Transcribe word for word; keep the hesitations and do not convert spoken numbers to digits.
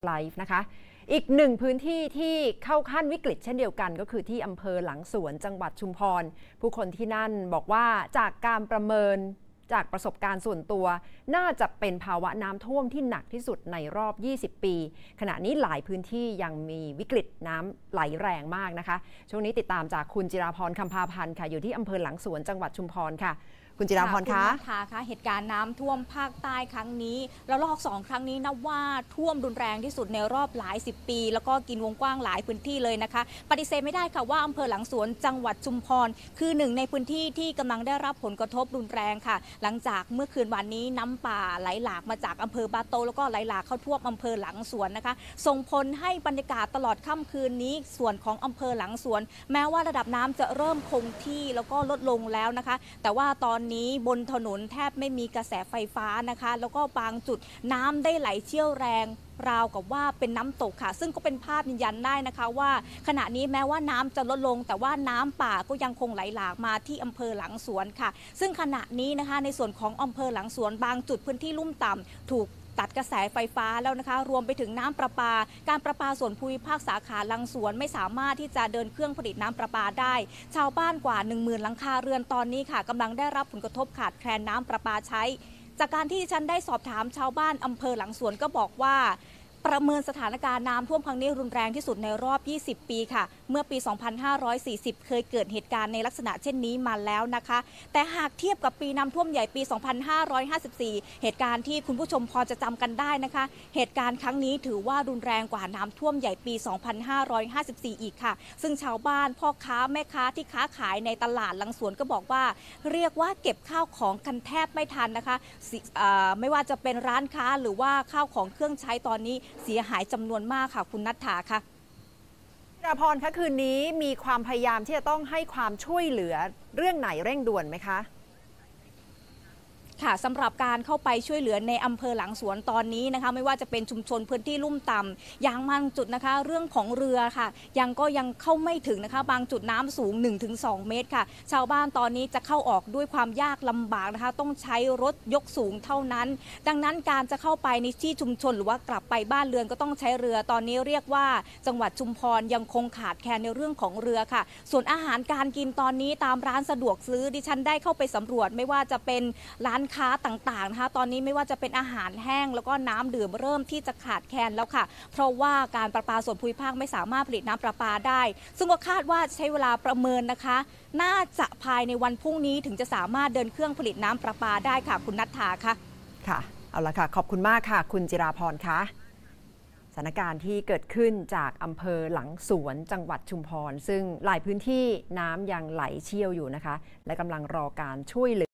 ไลฟ์นะคะอีกหนึ่งพื้นที่ที่เข้าขั้นวิกฤตเช่นเดียวกันก็คือที่อำเภอหลังสวนจังหวัดชุมพรผู้คนที่นั่นบอกว่าจากการประเมินจากประสบการณ์ส่วนตัวน่าจะเป็นภาวะน้ำท่วมที่หนักที่สุดในรอบยี่สิบปีขณะนี้หลายพื้นที่ยังมีวิกฤตน้ำไหลแรงมากนะคะช่วงนี้ติดตามจากคุณจิราพรคำพาพันธ์ค่ะอยู่ที่อำเภอหลังสวนจังหวัดชุมพรค่ะคุณจิราพรคะคุณค่ะคะเหตุการณ์น้ำท่วมภาคใต้ครั้งนี้แล้วรอบสองครั้งนี้นับว่าท่วมรุนแรงที่สุดในรอบหลายสิบปีแล้วก็กินวงกว้างหลายพื้นที่เลยนะคะปฏิเสธไม่ได้ค่ะว่าอำเภอหลังสวนจังหวัดชุมพรคือหนึ่งในพื้นที่ที่กำลังได้รับผลกระทบรุนแรงค่ะหลังจากเมื่อคืนวันนี้น้ำป่าไหลหลากมาจากอำเภอบาโตแล้วก็ไหลหลากเข้าท่วมอำเภอหลังสวนนะคะส่งผลให้บรรยากาศตลอดค่ำคืนนี้ส่วนของอำเภอหลังสวนแม้ว่าระดับน้ำจะเริ่มคงที่แล้วก็ลดลงแล้วนะคะแต่ว่าตอนนี้บนถนนแทบไม่มีกระแสไฟฟ้านะคะแล้วก็บางจุดน้ำได้ไหลเชี่ยวแรงราวกับว่าเป็นน้ำตกค่ะซึ่งก็เป็นภาพยืนยันได้นะคะว่าขณะนี้แม้ว่าน้ำจะลดลงแต่ว่าน้ำป่าก็ยังคงไหลหลากมาที่อำเภอหลังสวนค่ะซึ่งขณะนี้นะคะในส่วนของอำเภอหลังสวนบางจุดพื้นที่ลุ่มต่ำถูกตัดกระแสไฟฟ้าแล้วนะคะรวมไปถึงน้ำประปาการประปาส่วนภูมิภาคสาขาหลังสวนไม่สามารถที่จะเดินเครื่องผลิตน้ำประปาได้ชาวบ้านกว่า หนึ่งหมื่น หลังคาเรือนตอนนี้ค่ะกำลังได้รับผลกระทบขาดแคลนน้ำประปาใช้จากการที่ฉันได้สอบถามชาวบ้านอำเภอหลังสวนก็บอกว่าประเมินสถานการณ์น้ำท่วมครั้งนี้รุนแรงที่สุดในรอบยี่สิบปีค่ะเมื่อปี สองพันห้าร้อยสี่สิบ เคยเกิดเหตุการณ์ในลักษณะเช่นนี้มาแล้วนะคะแต่หากเทียบกับปีน้ำท่วมใหญ่ปี สองพันห้าร้อยห้าสิบสี่ เหตุการณ์ที่คุณผู้ชมพอจะจำกันได้นะคะเหตุการณ์ครั้งนี้ถือว่ารุนแรงกว่าน้ำท่วมใหญ่ปี สองพันห้าร้อยห้าสิบสี่ อีกค่ะซึ่งชาวบ้านพ่อค้าแม่ค้าที่ค้าขายในตลาดหลังสวนก็บอกว่าเรียกว่าเก็บข้าวของกันแทบไม่ทันนะคะไม่ว่าจะเป็นร้านค้าหรือว่าข้าวของเครื่องใช้ตอนนี้เสียหายจำนวนมากค่ะคุณณัฐฐาค่ะจิราพรคะคืนนี้มีความพยายามที่จะต้องให้ความช่วยเหลือเรื่องไหนเร่งด่วนไหมคะค่ะสำหรับการเข้าไปช่วยเหลือในอำเภอหลังสวนตอนนี้นะคะไม่ว่าจะเป็นชุมชนพื้นที่ลุ่มต่ำอย่างบางจุดนะคะเรื่องของเรือค่ะยังก็ยังเข้าไม่ถึงนะคะบางจุดน้ำสูง หนึ่งถึงสอง เมตรค่ะชาวบ้านตอนนี้จะเข้าออกด้วยความยากลำบากนะคะต้องใช้รถยกสูงเท่านั้นดังนั้นการจะเข้าไปในที่ชุมชนหรือว่ากลับไปบ้านเรือนก็ต้องใช้เรือตอนนี้เรียกว่าจังหวัดชุมพรยังคงขาดแคลนในเรื่องของเรือค่ะส่วนอาหารการกินตอนนี้ตามร้านสะดวกซื้อดิฉันได้เข้าไปสำรวจไม่ว่าจะเป็นร้านค้าต่างนะคะตอนนี้ไม่ว่าจะเป็นอาหารแห้งแล้วก็น้ำดื่มเริ่มที่จะขาดแคลนแล้วค่ะเพราะว่าการประปาส่วนภูมิภาคไม่สามารถผลิตน้ำประปาได้ซึ่งก็คาดว่าใช้เวลาประเมินนะคะน่าจะภายในวันพรุ่งนี้ถึงจะสามารถเดินเครื่องผลิตน้ำประปาได้ค่ะคุณณัฐฐาค่ะค่ะเอาละค่ะขอบคุณมากค่ะคุณจิราพรคะสถานการณ์ที่เกิดขึ้นจากอำเภอหลังสวนจังหวัดชุมพรซึ่งหลายพื้นที่น้ำยังไหลเชี่ยวอยู่นะคะและกำลังรอการช่วยเหลือ